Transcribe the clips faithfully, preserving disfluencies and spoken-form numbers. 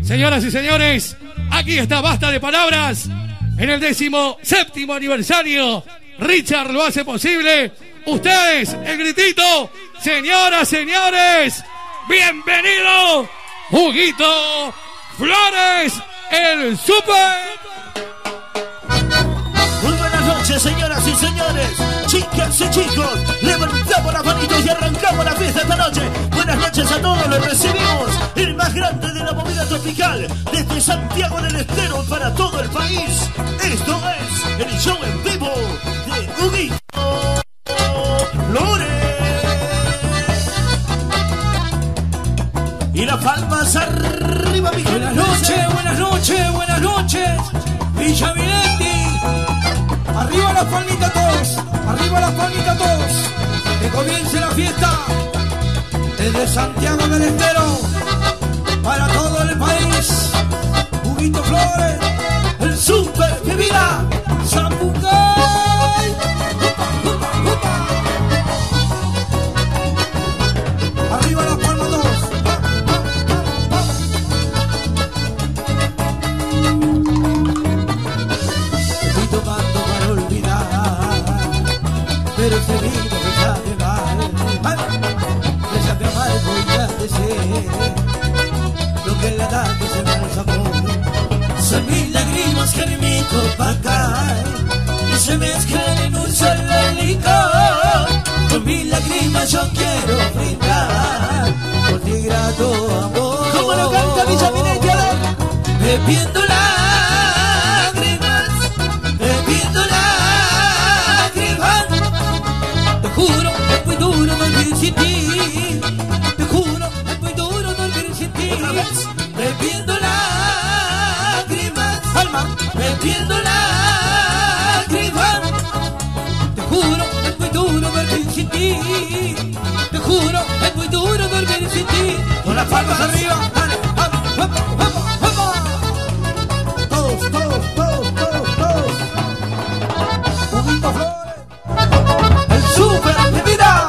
Señoras y señores, aquí está Basta de Palabras en el décimo séptimo aniversario. Richard lo hace posible. Ustedes, el gritito. Señoras, señores, bienvenido Huguito Flores, el Super. Muy buenas noches, señoras y señores, chicas y chicos. Levantamos las manitos y arrancamos la fiesta esta noche. Buenas noches a todos, los recibimos. El más grande de la movida tropical, desde Santiago del Estero para todo el país. Esto es el show en vivo de Huguito Flores. Y las palmas arriba, mi gente. Buenas noches, buenas noches, buenas noches. Villa Minetti. Arriba las palmitas todos, arriba las palmitas todos. Que comience la fiesta desde Santiago del Estero para todo el país. Huguito Flores, el Super que vida, Zapucay. Arriba las palmas todos. Estoy tomando para olvidar, pero ese vino me sabe mal, me sabe amargo y ya de ser lo que le da que se me el sabor. Son mil lágrimas que en mi copa caen y se mezclan en un solo licor. Con mil lágrimas yo quiero brindar por ti grato amor. ¿Cómo lo canta Villa Minetti? Bebiendo lágrimas, bebiendo lágrimas. Te juro, es muy duro dormir sin ti. Te juro, es muy duro dormir sin ti. Otra vez. Bebiendo lágrimas, alma, bebiendo lágrimas. Te juro, es muy duro dormir sin ti. Te juro, es muy duro dormir sin ti. Con las palmas arriba. Dale, vamos, vamos, vamos, vamos. Todos, todos, todos, todos, todos. Huguito Flores, el Super de vida.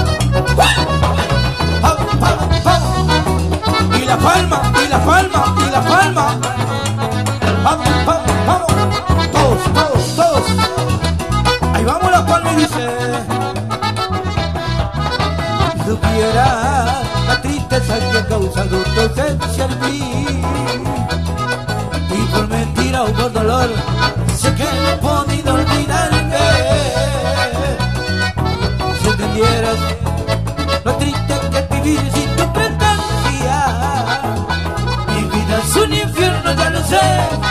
Vamos, vamos, vamos. Y la palma, y la palma, y la palma. Vamos, vamos, vamos. Todos, todos, todos. Ahí vamos la palma y dice: si supiera la tristeza que ha causado tu ausencia en mí, y por mentira o por dolor sé que no he podido olvidarte. Si entendieras lo triste que es vivir sin tu presencia, mi vida es un infierno, ya lo sé.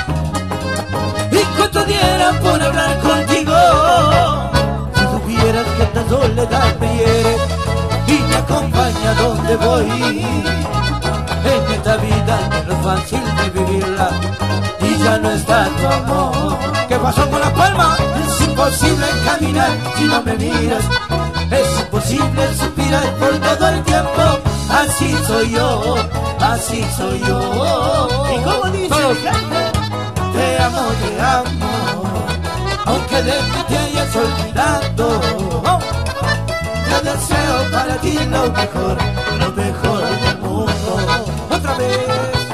Y cuánto diera por hablar contigo, si supieras que esta soledad me hiere y me acompaña donde voy. En esta vida no es fácil de vivirla y ya no está tu amor. ¿Qué pasó con la palma? Es imposible caminar si no me miras. Es imposible suspirar por todo el tiempo. Así soy yo, así soy yo. ¿Y cómo dice Todos. mi gente? Te amo, te amo, aunque de mí te hayas olvidado. Oh. Yo deseo para ti lo mejor, lo mejor del mundo. Otra vez.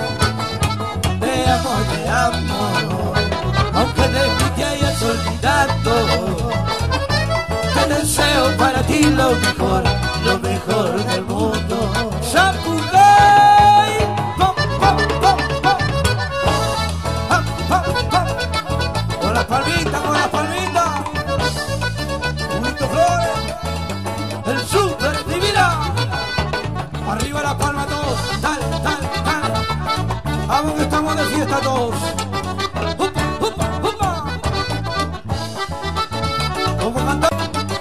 Te amo, te amo, aunque de mí te hayas olvidado. Te deseo para ti lo mejor, lo mejor del mundo. Zapucay. Pom, pom, pom, pom. Pam, pam, pam. Con la palmita, con la palmita. Huguito Flores, el Super divina. Arriba la palma todos. Tal, tal, tal. Vamos que estamos de fiesta todos. Upa, upa, upa. ¿Cómo cantar?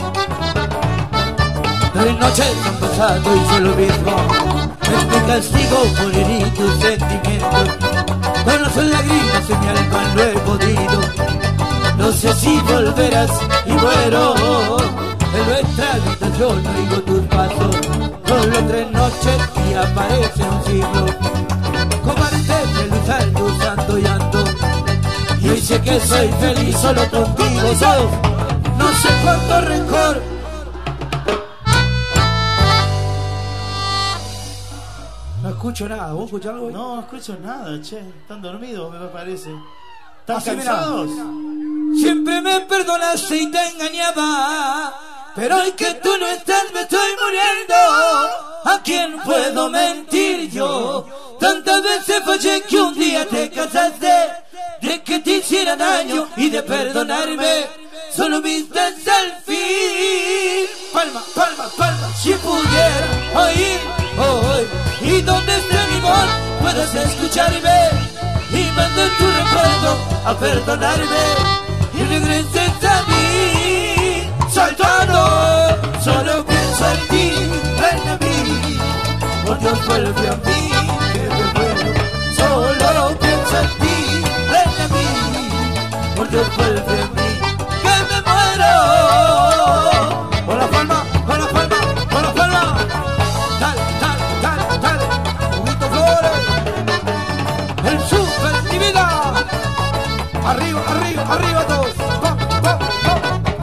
Tres noches han pasado y solo mismo es mi castigo por herir tus sentimientos. Con las lágrimas en mi alma no he podido. No sé si volverás y muero. En nuestra habitación oigo tus pasos. Solo tres noches y aparece un siglo. Como antes de luchar tu santo llanto. Y hoy sé que soy feliz solo contigo. Solo no sé cuánto rencor. escucho nada. ¿Vos escuchás algo? No, no escucho nada, che. Están dormidos, me parece. ¿Están Así, cansados? Mira. Siempre me perdonaste y te engañaba, pero hoy que tú no estás me estoy muriendo. ¿A quién puedo mentir yo? Tantas veces fallé que un día te cansaste de que te hiciera daño y de perdonarme solo viste el fin. Palma, palma, palma. Si pudiera oír hoy y donde esté mi voz puedes escucharme y mande tu recuerdo a perdonarme y regreses a mí. Saltando, solo pienso en ti, ven a mí, por Dios vuelve a mí, que me muero. Solo pienso en ti, ven a mí, por Dios vuelve a mí, que me muero. Con la palma, con la palma, con la palma. Dale, dale, dale, dale. Juguito Flores. El super mi vida. Arriba, arriba, arriba todos. Va, va, va.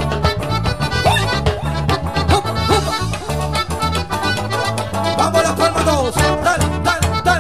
Vamos a las palmas todos. Dale, dale, dale.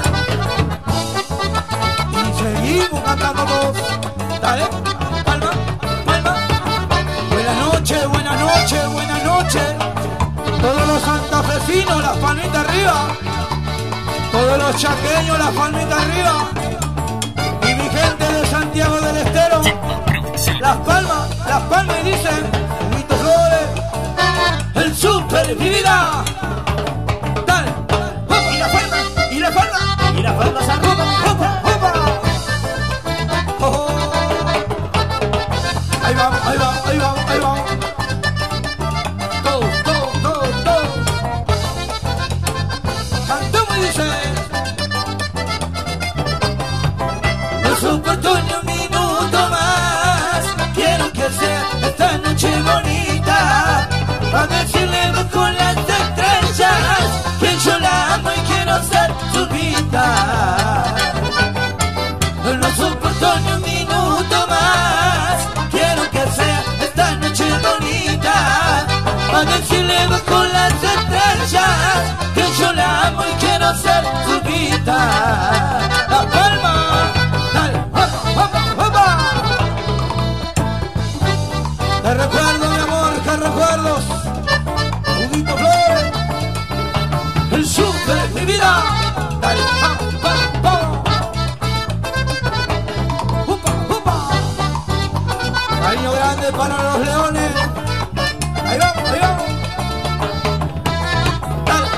Y seguimos cantando todos. Dale, palma, palma. Buenas noches, buenas noches, buenas noches. Todos los santafesinos, las palmitas arriba. Todos los chaqueños, las palmitas arriba. Y mi gente de Santiago del Estero, las palmas, las palmas y dicen, Juguito Flores, el super mi vida. Dale, Y la palma, y la palma, y la palma se arriba, mi gente. oh, oh. Ahí vamos, ahí vamos, ahí vamos, ahí vamos. Todo, todo, todo, todo. Cantamos y dice, no soporto ni un minuto más. Quiero que sea esta noche bonita, a decirle con las estrellas que yo la amo y quiero ser su vida. No soporto ni un minuto más. Quiero que sea esta noche bonita, a decirle con las estrellas que yo la amo y quiero ser su vida. La palma, dale, hopa, hopa, hopa. Te recuerdo, mi amor, que recuerdos. Juguito Flores, el super mi vida. Dale, vamos, vamos, vamos. Upa, upa. Cariño grande para los leones. Ahí vamos, ahí vamos. Dale.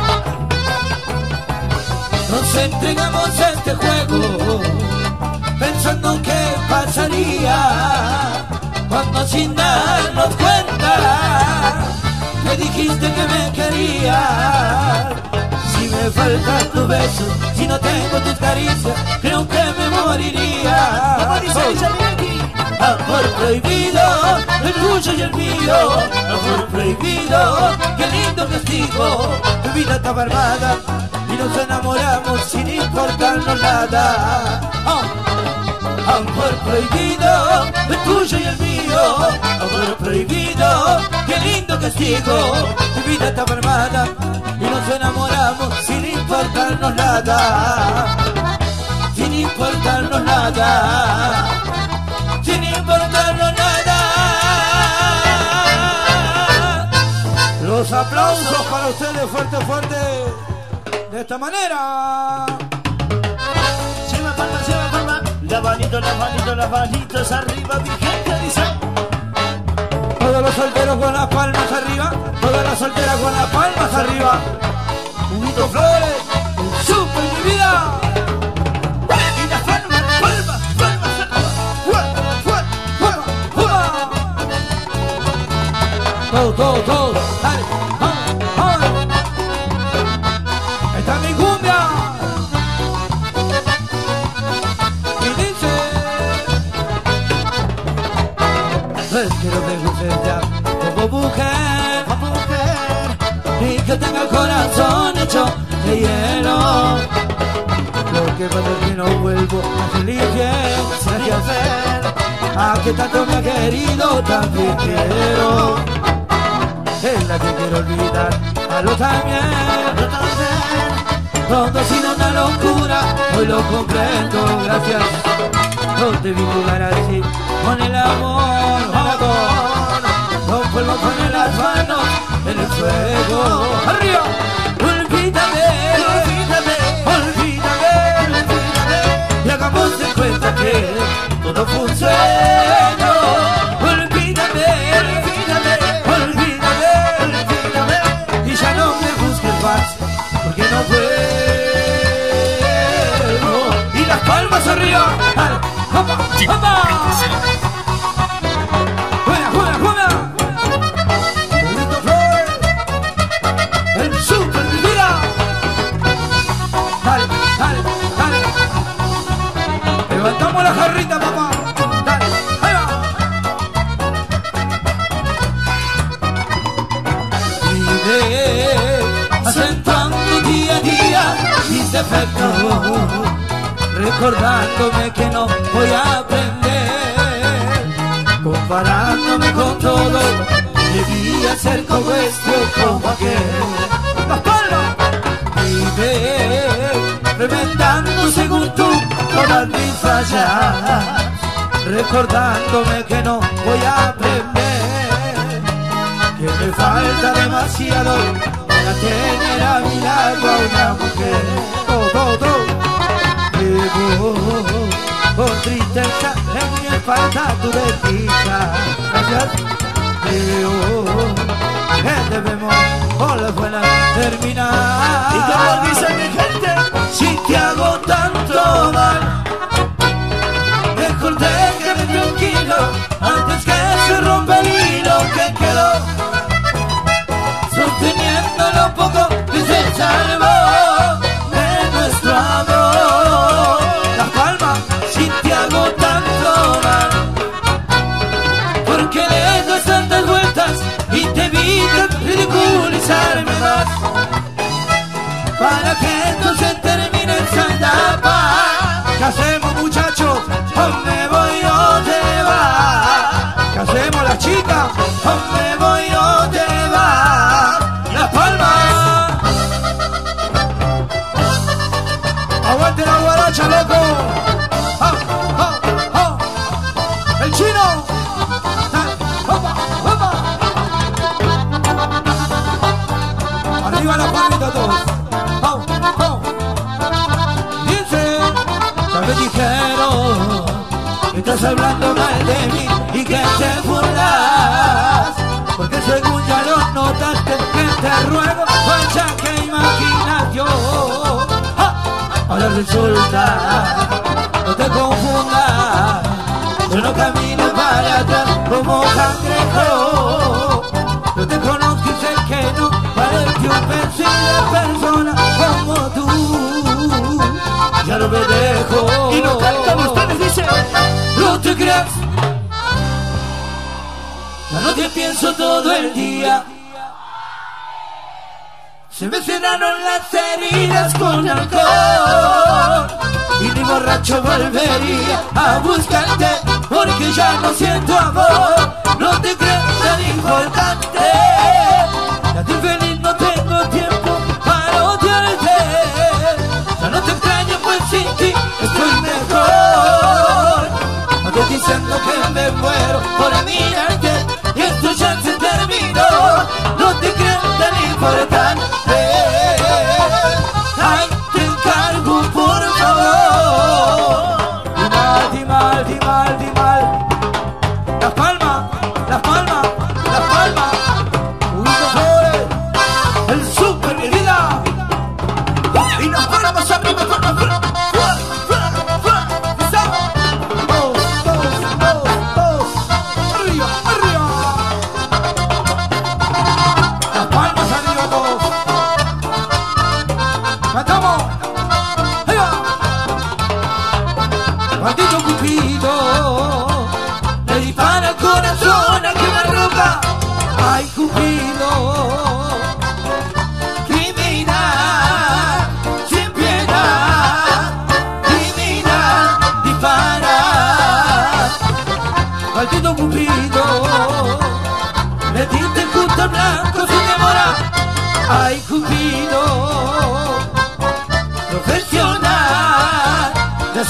Nos entregamos a este juego pensando qué pasaría cuando sin darnos cuenta me dijiste que me querías. Si me falta tu beso, si no tengo tus caricias, creo que me moriría. Como dice Oh. Richard Yankee. Amor prohibido, el tuyo y el mío. Amor prohibido, qué lindo castigo. Tu vida estaba armada y nos enamoramos sin importarnos nada. Oh. Amor prohibido, el tuyo y el mío. Amor prohibido, qué lindo castigo. Tu vida estaba armada y nos enamoramos sin importarnos nada. Sin importarnos nada. Sin importarnos nada. Los aplausos para ustedes, fuerte, fuerte. De esta manera. Lleva palma, lleva palma. La manito, la manito, las manitos arriba, mi gente dice. Todos los solteros con las palmas arriba. Todas las solteras con las palmas arriba. Juguito Flores, el super mi vida. Y las palmas, palmas, palmas arriba. Fuera, fuera, fuera, fuera. Todo, todo, todo. Dale, vamos, vamos. Esta es mi cumbia. Y dice, es que no te guste ya como mujer, Como mujer, y que tenga el corazón hecho de hielo. Lo que pasa es que no vuelvo a ser infiel. sería hacer. A que tanto me ha querido, también quiero. Es la que quiero olvidar, a lo también. Yo también. Todo ha sido una locura, hoy lo comprendo, gracias. No debí jugar así con el amor, amor. No vuelvo a poner las manos en el fuego. ¡Arriba! Olvídame, olvídame, olvídame, olvídame. Y hagamos de cuenta que todo fue un sueño. Olvídame, olvídame, olvídame, olvídame. Y ya no me busques más, porque no vuelvo. Y las palmas arriba. ¡Vamos! ¡Vamos! ¡Juega, juega, juega! ¡El super mira! Dale, dale, dale. Levantamos la jarrita, papá. Dale, ahí va. Vive acentuando día a día mis defectos, recordándome que no voy a aprender, comparándome con todo, debía ser como este o como aquel. ¡Las palmas! Vive reventando según tú todas mis fallas, recordándome que no voy a aprender, que me falta demasiado para tener a mi lado a una mujer. Todo, todo, todo. Vivo con tristeza en mi espalda tu desdicha. Gracias. Creo que debemos por las buenas terminar. Y como dice mi gente, si te hago tanto mal, mejor déjame tranquilo antes que se rompa el hilo que quedó sosteniendo lo poco que se salvó de nuestro amor. Las palmas si te hago tanto mal, porque le das tantas vueltas y te evitas ridiculizarme más, para que entonces termine esa etapa. ¿Qué hacemos, muchachos? ¿O me voy o te vas? ¿Qué hacemos, las chicas? ¿O me voy o te vas? Las palmas. Aguante la guaracha, loco. ¡Oh, oh, oh! ¡El chino! ¡Opa, opa! Arriba la palmita todos. ¡Oh, oh! Dice, ya me dijeron que estás hablando mal de mí y que te burlas, porque según ya lo notaste que te ruego, vaya que imaginación. ¡Ah! Ahora resulta, no te confundas, yo no camino para atrás como cangrejo. Yo te conozco y sé que no parece un perfil de persona como tú. Ya no me dejo. y lo cantan ustedes, dice. No te creas, ya no te pienso todo el día. Se me cerraron las heridas con alcohol y ni borracho volvería a buscarte, porque ya no siento amor. No te creas tan importante, ya te feliz no tengo tiempo para odiarte. Ya no te extraño pues sin ti estoy mejor. No te diciendo que me muero por mirarte y esto ya se terminó. No te creas tan importante. Ay, te encargo por favor. Di mal, di mal, di mal, di mal. Las palmas, las palmas, las palmas. Uno sobre el super mi vida. Y nos ponemos arriba, fuera, fuera, fuera, fuera, fuera. Dos, dos, dos, dos. Arriba, arriba. Las palmas arriba todos. Cantamos. Ahí va. Maldito Cupido le dispara el corazón a quemarropa. Ay, Cupido, criminal, sin piedad, criminal, dispara. Maldito Cupido, le diste justo al blanco sin demora. Ay, Cupido,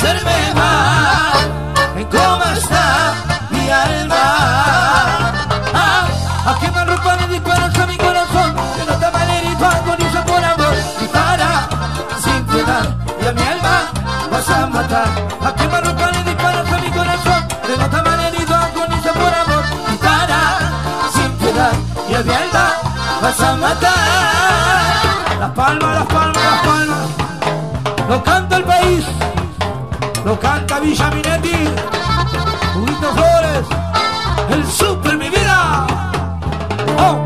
hacerme mal. ¿Cómo está mi alma? Ah, a quemar ropa le disparas a mi corazón, que no te malherito, agonizo por amor. Dispara sin piedad y a mi alma vas a matar. A quemar ropa le disparas a mi corazón, que no te malherito, agonizo por amor. Dispara sin piedad y a mi alma vas a matar. Las palmas, las palmas, las palmas. Lo canta el país, lo canta Villa Minetti, Huguito Flores, el super mi vida. ¡Oh!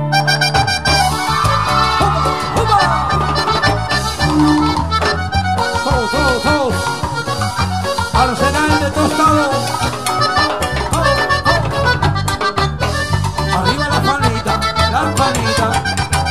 Todos, todos, todos. Arsenal de Tostado. Oh, oh. Arriba la palmita, la palmita.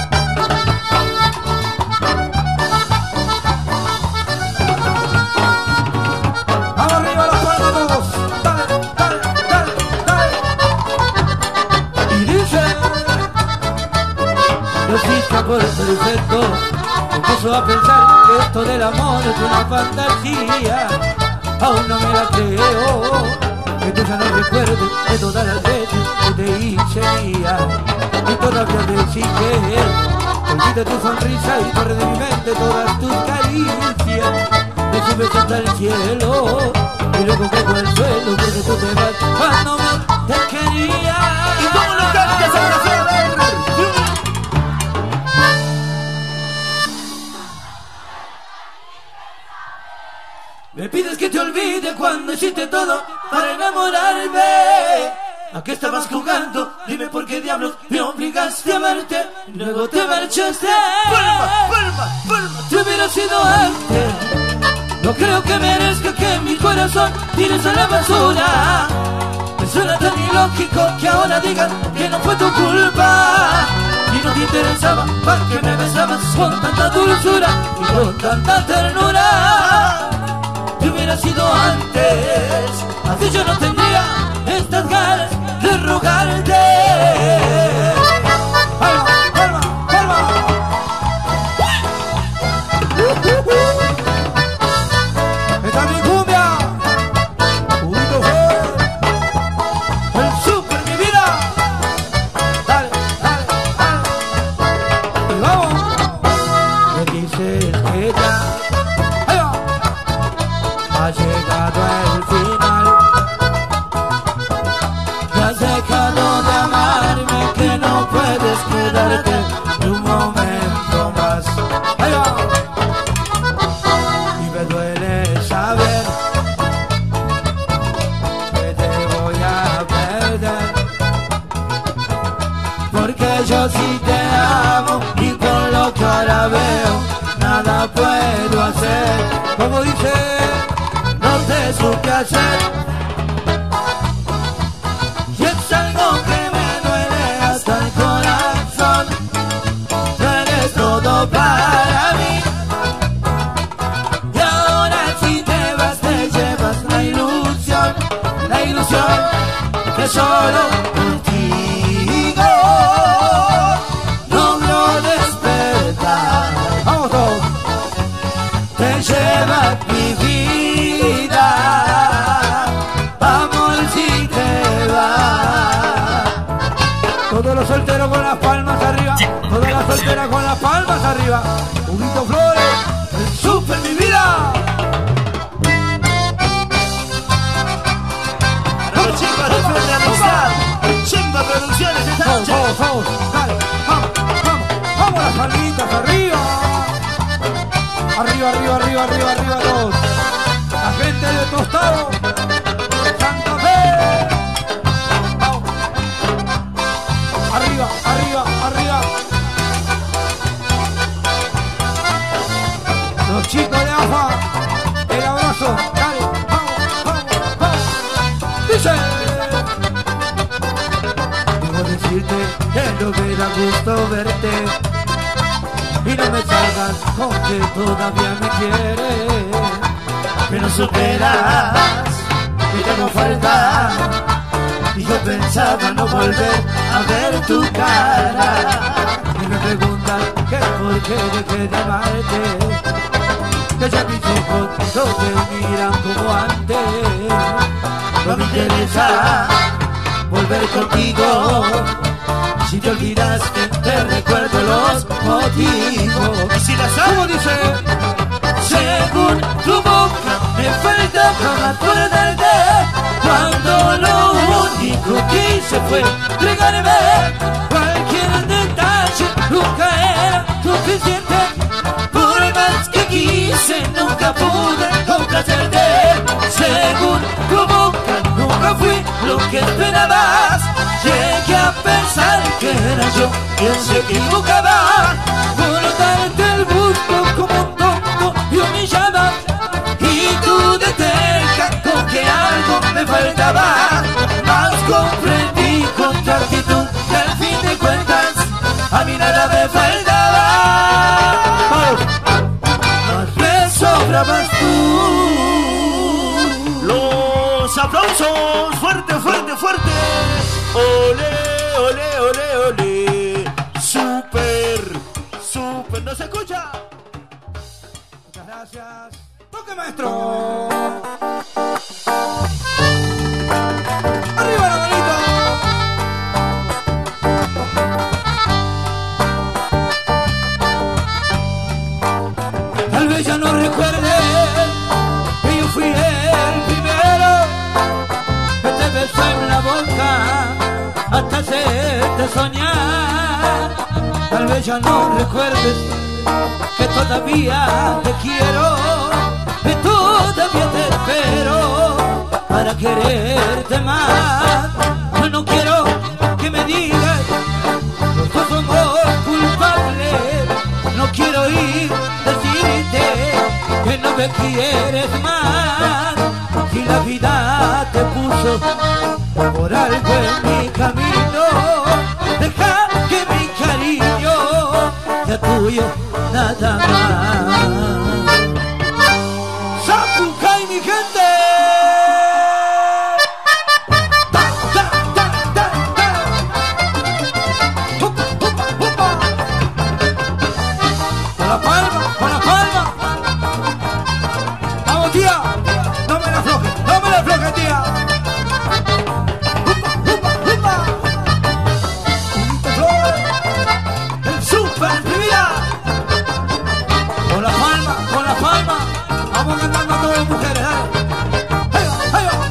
Por perfecto, empiezo a pensar que esto del amor es una fantasía. Aún no me la creo, que tú ya no recuerdes de todas las veces que te hice mía. Y todavía te exige, olvida tu sonrisa y corre de mi mente todas tus caricias. Me subes hasta el cielo y luego caigo al suelo porque tú te vas cuando me te quería. ¿Y cómo lo cantas a la fe? Me pides que te olvide cuando hiciste todo para enamorarme. ¿A qué estabas jugando? Dime por qué diablos me obligaste a amarte. Luego te marchaste. ¡Palma, palma, palma! Te hubiera sido antes. No creo que merezca que mi corazón tires a la basura. Me suena tan ilógico que ahora digan que no fue tu culpa. Y no te interesaba, ¿para qué me besabas con tanta dulzura y con tanta ternura? Si hubiera sido antes, así yo no tendría estas ganas de rogarte. ¡Palma, palma, palma! ¡Esta es mi cumbia! ¡Huguito Flores! ¡El super mi vida! ¡Dale, dale, dale! ¡Y vamos! Me dices que ya ha llegado el final, que has dejado de amarme, que no puedes quedarte ni un momento más. ¡Ahí va! Y me duele saber que te voy a perder, porque yo sí te amo y con lo que ahora veo nada puedo hacer. Como dice, no te supe hacer, y es algo que me duele hasta el corazón. Tú eres todo para mí, y ahora si te vas te llevas la ilusión, la ilusión que solo contigo logro despertar. Vamos todos. Te lleva mi vida, amor, si te va. Todos los solteros con las palmas arriba, todas las solteras con las palmas arriba. Huguito Flores, el super mi vida. Los chicos de Frente Amistad, Chimba Producciones esta noche. Vamos, vamos, dale, vamos, vamos, vamos las palmitas arriba. Arriba, arriba, arriba, arriba, arriba todos. La gente de Tostado, Santa Fe. Vamos. Arriba, arriba, arriba. Los chicos de A F A, el abrazo. Dale, vamos, vamos, vamos. Dice. Debo decirte que no me da gusto verte y no me salgas con que todavía me quieres, que no superas, que ya no falta. Y yo pensaba no volver a ver tu cara. Y me preguntan que por qué dejé de amarte. que ya mis ojos no te miran como antes. No me interesa volver contigo. Si te olvidaste, te recuerdo los motivos. Y si la sabes, ¿cómo dice? Según tu boca, me falta para acordarte cuando lo único que hice fue entregarme. Cualquier detalle nunca era suficiente. Por más que quise, nunca pude complacerte. Según tu boca, nunca fui lo que esperabas. Llegué a pensar que era yo quien se equivocaba por darte el gusto como un tonto y humillaba. Y tú de terca con que algo me faltaba. Más comprendí con tu actitud que al fin de cuentas a mí nada me faltaba. Más me sobrabas tú. los aplausos, fuerte, fuerte, fuerte. Ole, ole, ole, ole. Super, super, ¿no se escucha? Muchas gracias. Toque, maestro. Arriba la manito. Tal vez ya no recuerde que yo fui el primero que te besó en la boca hasta hacerte soñar. Tal vez ya no recuerdes que todavía te quiero, que todavía te espero para quererte más. Yo no quiero que me digas los dos somos culpables. No quiero ir decirte que no me quieres más. Si la vida te puso por algo en mi camino, deja que mi cariño sea tuyo nada más. ¡Zapucay, mi gente! ¡Ta, ta, ta, ta, ta! ¡Upa, upa, upa! ¡Con la palma, con la palma! ¡Vamos, tía! ¡No me la aflojes, no me la aflojes, tía! ¡Upa, upa, upa! ¡Unito Flor! ¡El super vida! Con la palma, con la palma, vamos cantando a todas las mujeres, dale. ¡Ahí va, ahí va!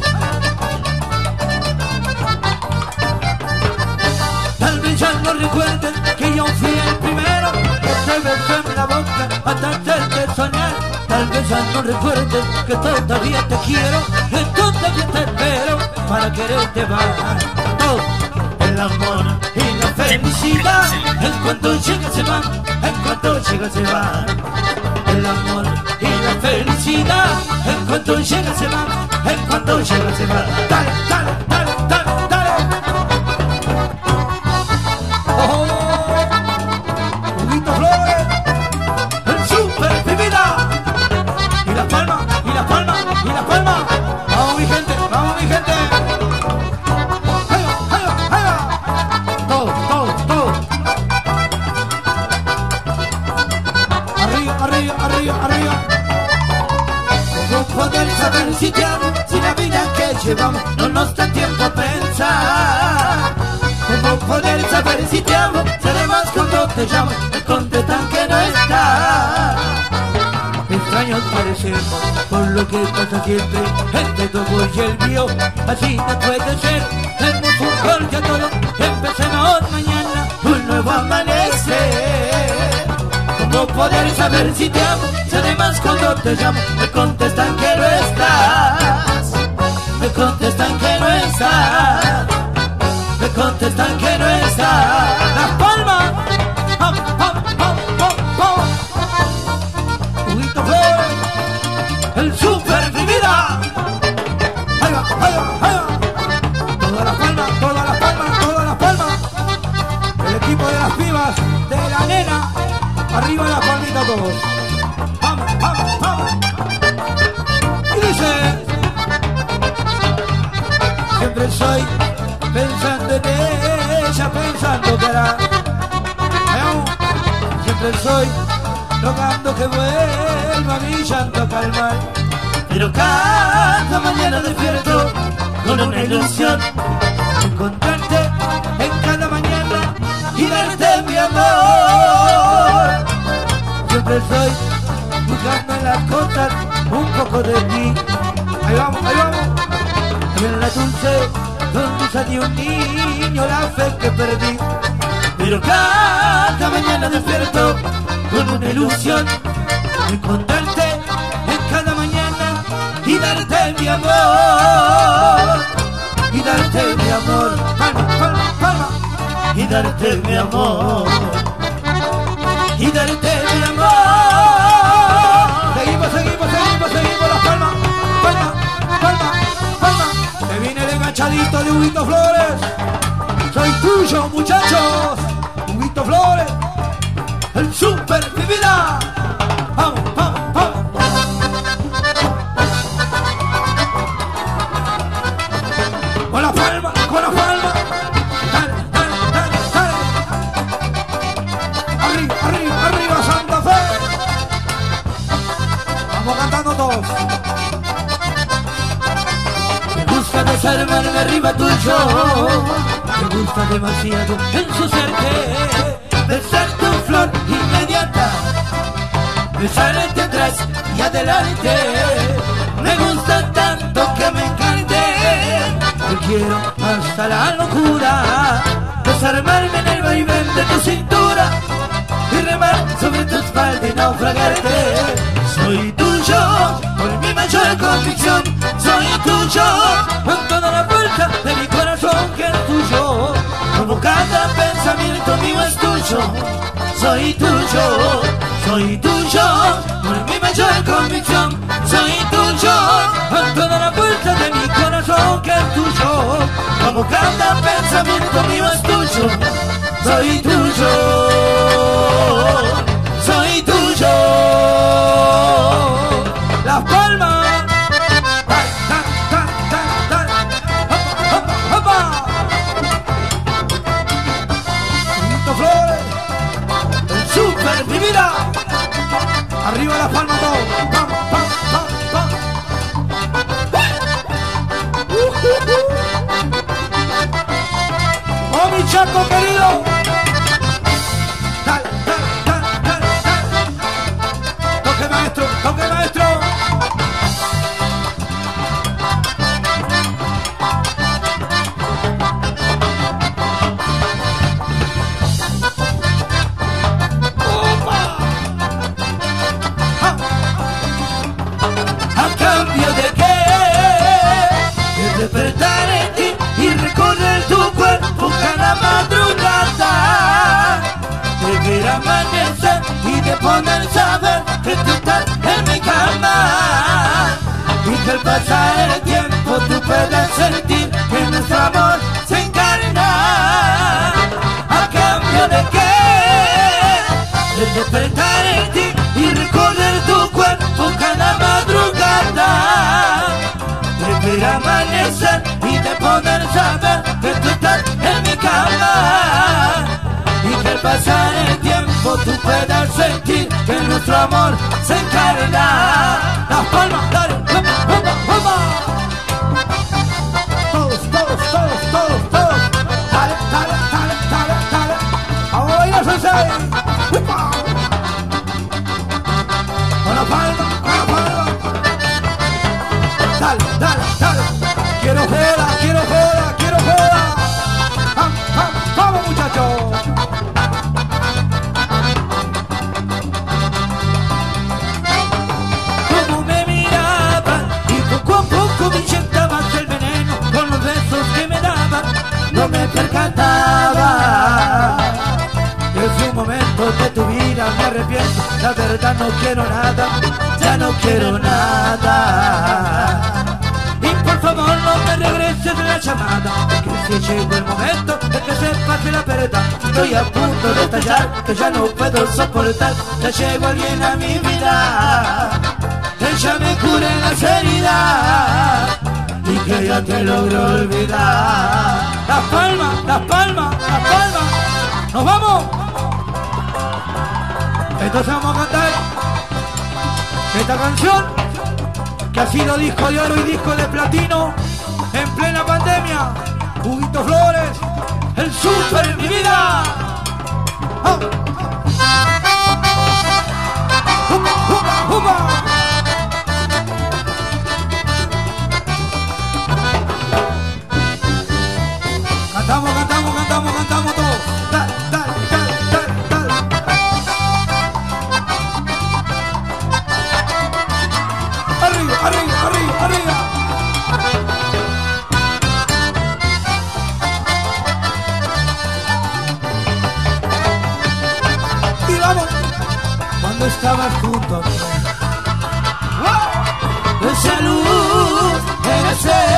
Tal vez ya no recuerden que yo fui el primero que te besó en la boca hasta hacerte soñar. Tal vez ya no recuerden que todavía te quiero, que todavía te espero para quererte más. Todo el amor y la felicidad, en cuanto llega se va, en cuanto llega se va. El amor y la felicidad, en cuanto llega se va, en cuanto llega se va. Dale, dale, dale, dale, dale. Oh, Huguito Flores, el super vivida. Y la palma, y la palma, y la palma. Vamos mi gente, vamos mi gente. Ahí va, ahí va, ahí va. Todo, todo, todo. Arriba, arriba, arriba, arriba. ¿Cómo poder saber si te amo, si la vida que llevamos no nos da tiempo a pensar? ¿Cómo poder saber si te amo, si además cuando te llamo me contestan que no está? Extraños parecemos por lo que pasa siempre entre tu voz y el mío. Así no puede ser, demos un corte a todo, empecemos mañana un nuevo amanecer. ¿Cómo poder saber si te amo, si además cuando te llamo me contestan que no estás? Me contestan que no estás, me contestan que no estás. Las palmas, pam, pam, pam, pam, pam. Huguito Flores, el super vivida. Ahí va, ahí va, ahí va. Todas las palmas, todas las palmas, todas las palmas. El equipo de las pibas, de la nena. Arriba la palmita todos. Vamos, vamos, vamos. Y dice: siempre soy pensando en ella, pensando que hará. Siempre soy rogando que vuelva mi llanto a calmar. Pero cada mañana despierto con una ilusión, encontrarte en cada mañana y darte mi amor. Siempre estoy buscando en las cosas un poco de ti. Ahí vamos, ahí vamos. Y en la dulce sonrisa de un niño la fe que perdí. Pero cada mañana despierto con una ilusión, encontrarte en cada mañana y darte mi amor. Y darte mi amor. Palma, palma, palma. Y darte mi amor. Y darte mi amor. Seguimos, seguimos, seguimos, seguimos las palmas. Palma, palma, palma. Se viene el enganchadito de Huguito Flores. Soy tuyo, muchachos. Huguito Flores, el super mi vida. Vamos, vamos, vamos. Con la palma, con la palma. Dale, dale, dale, dale. Arriba, arriba, arriba, Santa Fe. Vamos cantando todos. Me gusta desarmarme arriba tuyo. Me gusta demasiado ensuciarte, besar tu flor inmediata, besarte atrás y adelante. Me gusta tanto que me encante, te quiero hasta la locura, desarmarme en el vaivén de tu cintura y remar sobre tu espalda y naufragarte. Soy tuyo, por mi mayor convicción, soy tuyo, con toda la fuerza de mi corazón que es tuyo, como cada pensamiento mío es tuyo. Soy tuyo, soy tuyo, por mi mayor convicción, soy tuyo, con toda la fuerza de mi corazón que es tuyo, como cada pensamiento mío es tuyo. Soy tuyo, soy tuyo. Las palmas. Dale, dale, dale, dale, dale. Hopa, hopa, hopa. Huguito Flores, el super mi vida. Arriba las palmas todos. Pam, pam, pam, pam. Uh, uh, uh. Oh, mi Chaco querido. Dale, dale, dale, dale, dale. Toque maestro, toque maestro. Despertar en ti y recorrer tu cuerpo cada madrugada, de ver amanecer y de poder saber que tú estás en mi cama, y que al pasar el tiempo tú puedas sentir que nuestro amor se encarna. ¿A cambio de qué? De despertar en ti y recorrer tu cuerpo cada madrugada, de ver amanecer y de poder saber que tú estás en mi cama, y que al pasar el tiempo tú puedas sentir que nuestro amor se encarna. Las palmas, dale, vamos, vamos, vamos. Todos, todos, todos, todos, todos. Dale, dale, dale, dale, dale. Vamos a bailar, Sensei. Con la palma, con la palma. Dale, dale, dale. Quiero joda, quiero joda, quiero joda. Vamos, vamos, vamos, muchachos. Como me miraba y poco a poco me inyectabas el veneno con los besos que me daban, no me percataba que fue un momento de tu vida, me arrepiento. La verdad no quiero nada, ya no quiero nada. Y por favor no me regreses de la llamada, que si llegó el momento de que se pase la verdad. Estoy a punto de estallar, que ya no puedo soportar. Ya llegó alguien a mi vida, que ya me cure las heridas y que ya te logro olvidar. Las palmas, las palmas, las palmas. ¡Nos vamos! Entonces vamos a cantar esta canción que ha sido disco de oro y disco de platino en plena pandemia. Huguito Flores, el super mi vida. ¡Oh! ¡Upa, upa, upa! Cantamos, cantamos, cantamos, cantamos todos. Dale, dale, dale, dale, dale. Arriba, arriba, arriba, arriba. Y vamos. Cuando estabas junto a mí, esa luz era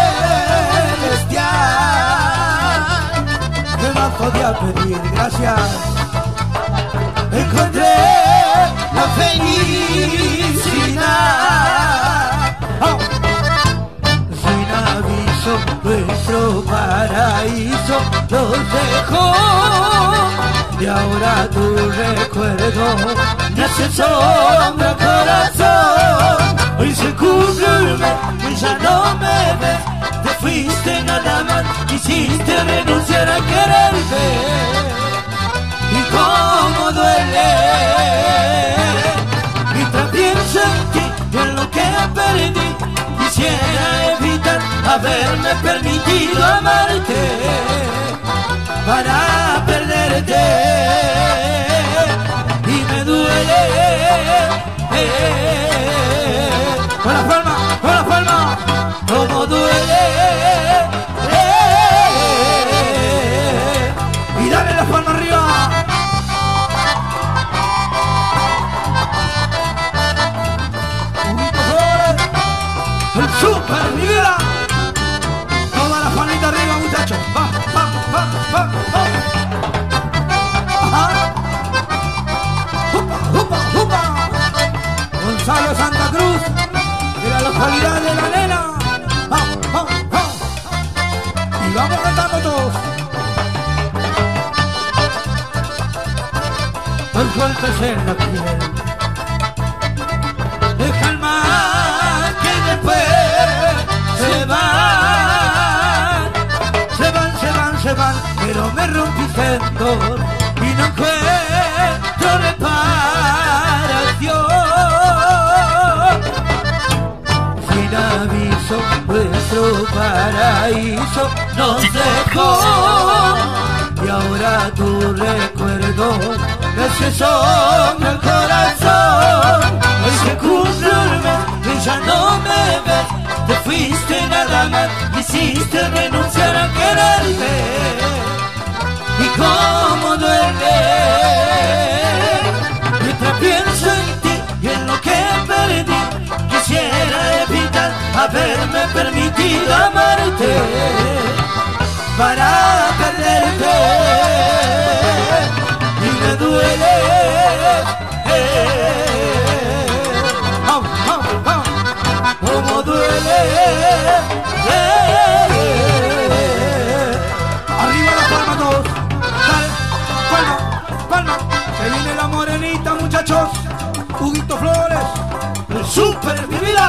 celestial, que más podía pedir gracias. Encontré la felicidad. Oh. Sin aviso, nuestro paraíso los dejó. Y ahora tu recuerdo me hace sombra al corazón. Hoy se cumple el mes y ya no me ves. Te fuiste nada más, quisiste renunciar a quererte. Y cómo duele. Mientras pienso en ti y en lo que perdí, quisiera evitar haberme permitido amarte para perderte. Y me duele. Eh, con la palma, con la palma, como duele. Eh, y dale la palma arriba. Huguito Flores, el super mi vida. Toda la palmita arriba, muchachos. Va, va, va, va, va. Ajá. Upa, upa, upa. Gonzalo Santa Cruz, de la localidad de La Nena. Vamos, vamos, vamos. Y vamos cantando todos. Los golpes en la piel deja el mar que después se van. Se van, se van, se van, pero me rompiste en dos y no encuentro reparación. Sin aviso, nuestro paraíso nos dejó. Y ahora tu recuerdo me hace sombra al corazón. Hoy se cumple el mes y ya no me ves. Te fuiste nada más, quisiste renunciar a quererte. Y cómo duele. Mientras pienso en ti y en lo que perdí, quisiera evitar haberme permitido amarte para perderte. Y me duele. Eh, vamos, vamos, vamos. Como duele. Eh, arriba la palma todos. Dale, palma, palma. Se viene la morenita, muchachos. Huguito Flores, el super mi vida.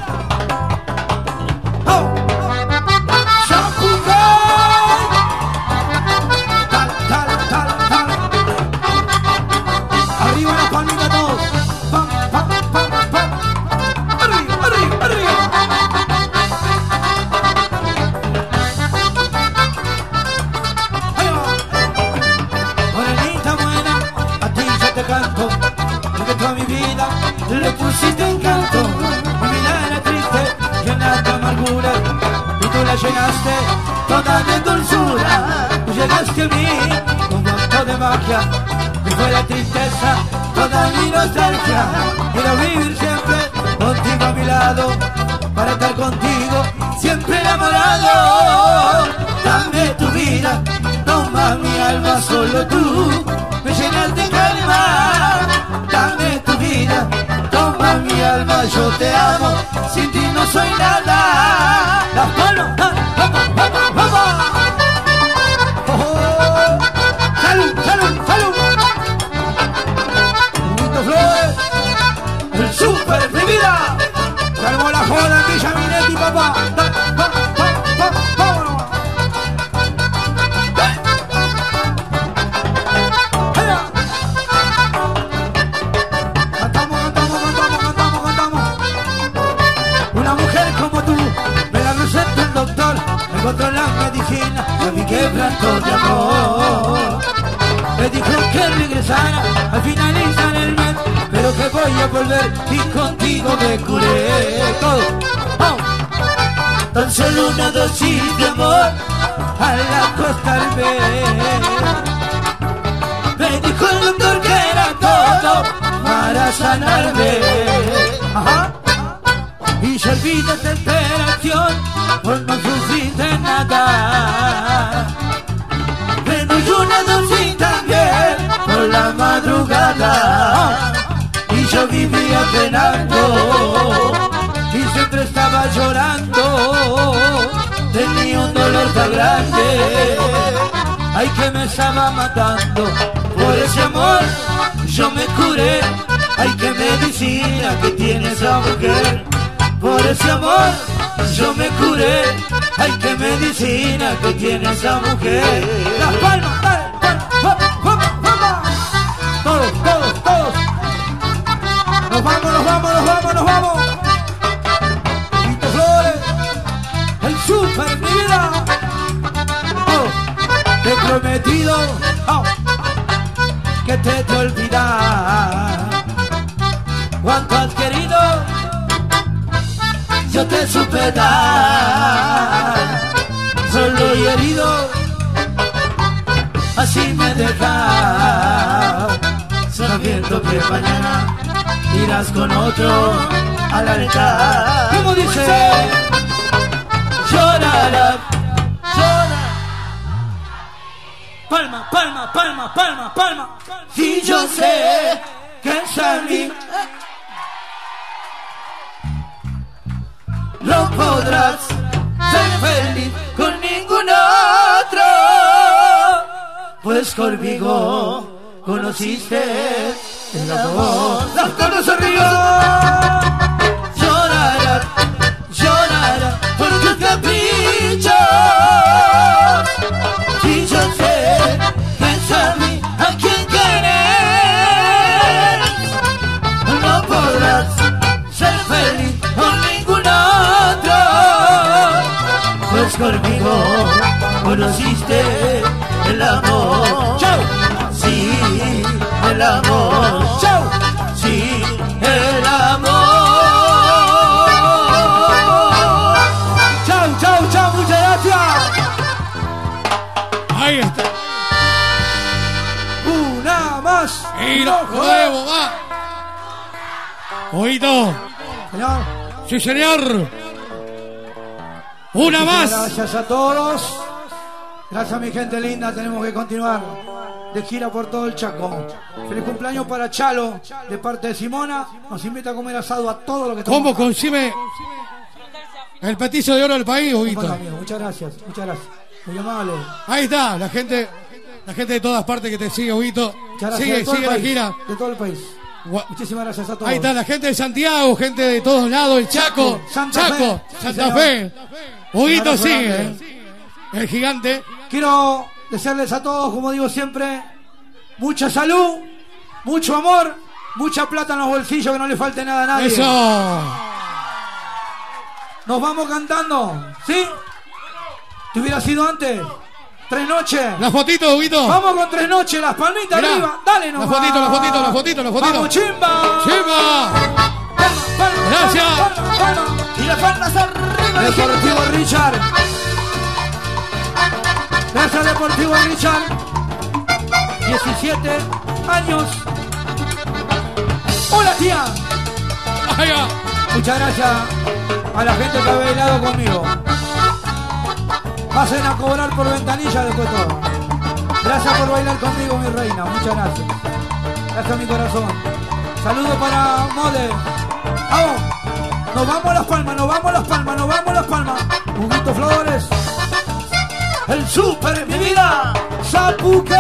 Oh. Chapucay. Dale, dale, dale, dale. Arriba la palmita todos. Pam, pam, pam, pam. Arriba, arriba, arriba. Ahí va. Morenita buena, a ti yo te canto, porque toda mi vida le pusiste encanto. Mi vida era triste, llena de amargura, y tú la llenaste toda de dulzura. Tú llegaste a mí con un acto de magia, y fue la tristeza toda mi nostalgia. Quiero vivir siempre contigo a mi lado, para estar contigo siempre enamorado. Dame tu vida, toma mi alma, solo tú me llenas de calma. Dame tu vida, toma mi alma, yo te amo, sin ti no soy nada. Las manos, vamos, vamos, vamos. Oh, salud, salud, salud. Huguito Flores. quebranto de amor. Me dijo que regresara al finalizar el mes, pero que voy a volver y contigo me curé. Todo. Oh. Tan solo una dosis de amor al acostarme. Me dijo el doctor que era todo para sanarme. Ajá. Y se olvida temperación por no sufrir de nada. Me doy una dosis también por la madrugada. Y yo vivía penando y siempre estaba llorando. Tenía un dolor tan grande, ay, que me estaba matando. Por ese amor yo me curé, ay, qué medicina que tiene esa mujer. Por ese amor yo me curé, ay, qué medicina que tiene esa mujer. Las palmas, dale, palmas, vamos, vamos, todos, todos, todos. Nos vamos, nos vamos, nos vamos, nos vamos. Vito Flores, el super mi vida. Oh, te he prometido, oh, que te te olvidar. Cuánto has querido, yo te supe dar. Solo y herido, así me dejas, sabiendo que mañana irás con otro al altar. ¿Cómo dice? Llorará, llora. Palma, palma, palma, palma, palma. Si yo sé que salí, no podrás ser feliz con ningún otro, pues conmigo conociste el amor. Las manos arriba. Llorará, llorará por tus caprichos. Si yo sé que es a mí a quien querer, no podrás ser feliz con ningún otro, pues conmigo conociste el amor. ¡Chau! Sí, el amor. ¡Chau! Sí, el amor. ¡Chau, chau, chau! ¡Muchas gracias! Ahí está. Una más. Y lo jodemos, va. Oído. Señor. Sí, señor. Una más. Gracias a todos. Gracias a mi gente linda. Tenemos que continuar de gira por todo el Chaco. Feliz cumpleaños para Chalo de parte de Simona. Nos invita a comer asado a todos los que estamos. ¿Cómo consigue el petizo de oro del país, Huguito? Muchas gracias, muchas gracias. Muy amable. Ahí está, la gente, la gente de todas partes que te sigue, Huguito. Sigue, sigue la gira. De todo el país. Muchísimas gracias a todos. Ahí está la gente de Santiago, gente de todos lados, el Chaco, Santa Chaco, Fe. Santa Sí, Fe. Huguito sigue, ¿eh? El gigante. Quiero desearles a todos, como digo siempre, mucha salud, mucho amor, mucha plata en los bolsillos, que no le falte nada a nadie. Eso. Nos vamos cantando, ¿sí? ¿Te hubiera sido antes? Tres noches. La fotito, Huguito. Vamos con tres noches, las palmitas Mirá, arriba. Dale nomás. La fotito, la fotito, la fotito, la fotito. Vamos, chimba. Chimba. Palma, palma, Gracias. palma, palma, palma. Y las palmas arriba. Deportivo Richard. Gracias, Deportivo Richard. diecisiete años. Hola, tía. Vaya. Muchas gracias a la gente que ha bailado conmigo. Pasen a cobrar por ventanilla después todo. Gracias por bailar conmigo, mi reina. Muchas gracias. Gracias a mi corazón. Saludos para Mode. ¡Vamos! Nos vamos a Las Palmas, nos vamos a Las Palmas, nos vamos a Las Palmas. Huguito Flores. El super en mi vida. Zapuque.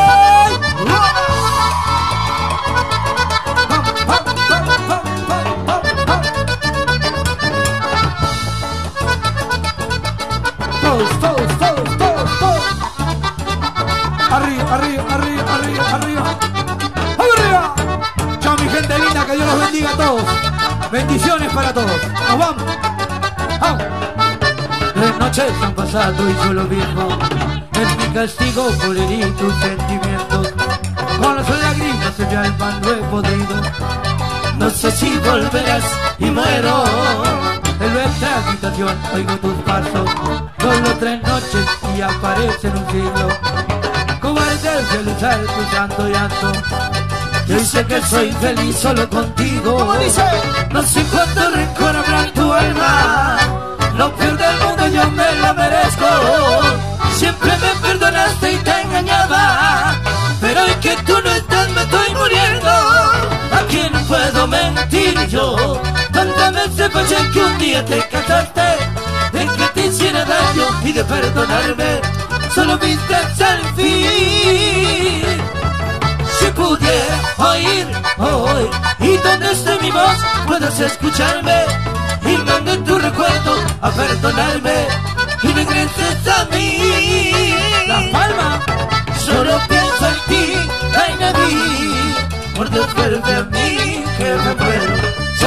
Todos, todos, todos, todos, todos. Arriba, arriba, arriba, arriba, arriba. ¡Arriba! Chao, mi gente linda, que Dios los bendiga a todos. Bendiciones para todos. Nos vamos. ¡Vamos! Tres noches han pasado y yo lo mismo. es mi castigo por herir tus sentimientos. Con las lágrimas en mi alma no he podido. No sé si volverás y muero. En nuestra habitación oigo tus pasos. Solo tres noches y aparece en un siglo. Cobardes de luchar cruzando llanto. Yo sé que soy feliz solo contigo. No sé cuánto rencor habrá en tu alma. Lo peor del mundo yo me lo merezco. Siempre me perdonaste y te engañaba, pero hoy que tú no estás me estoy muriendo. ¿A quién puedo mentir yo? Tantas veces fallé que un día te casaste de que te hiciera daño y de perdonarme solo viste el fin. Si pudiera oír hoy y donde esté mi voz puedas escucharme y mande tu recuerdo a perdonarme y regreses a mí. La palma. Solo pienso en ti, ven a mí. Por Dios vuelve a mí que me muero.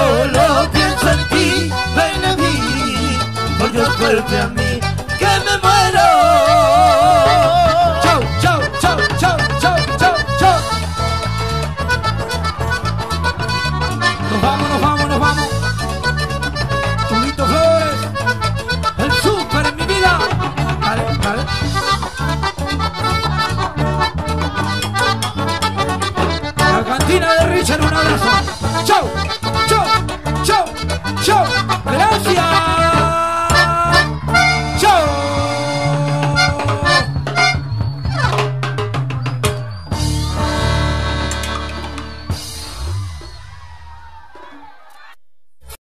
Solo pienso en ti, ven a mí. Por Dios vuelve a mí que me muero.